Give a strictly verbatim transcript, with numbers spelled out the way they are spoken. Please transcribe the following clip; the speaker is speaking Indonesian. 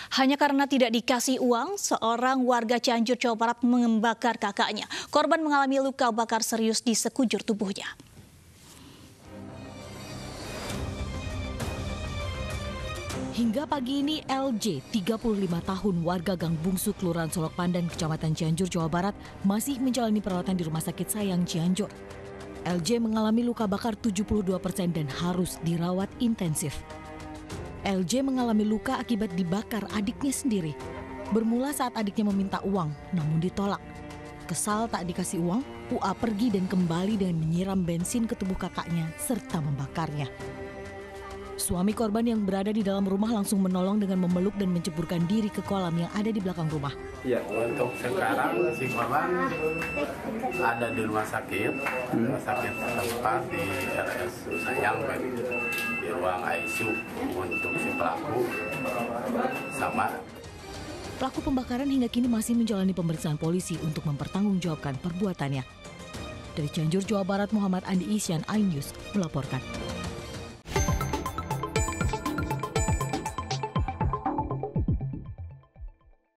Hanya karena tidak dikasih uang, seorang warga Cianjur, Jawa Barat membakar kakaknya. Korban mengalami luka bakar serius di sekujur tubuhnya. Hingga pagi ini L J, tiga puluh lima tahun, warga Gang Bungsu, Kelurahan Solok Pandan, Kecamatan Cianjur, Jawa Barat, masih menjalani perawatan di Rumah Sakit Sayang Cianjur. L J mengalami luka bakar tujuh puluh dua persen dan harus dirawat intensif. L J mengalami luka akibat dibakar adiknya sendiri. Bermula saat adiknya meminta uang, namun ditolak. Kesal tak dikasih uang, U A pergi dan kembali dengan menyiram bensin ke tubuh kakaknya serta membakarnya. Suami korban yang berada di dalam rumah langsung menolong dengan memeluk dan menceburkan diri ke kolam yang ada di belakang rumah. Ya, untuk sekarang si korban ada di rumah sakit, rumah sakit tempat di R S Sayang, di ruang I C U untuk si pelaku sama. Pelaku pembakaran hingga kini masih menjalani pemeriksaan polisi untuk mempertanggungjawabkan perbuatannya. Dari Cianjur, Jawa Barat, Muhammad Andi Isyan, iNews melaporkan.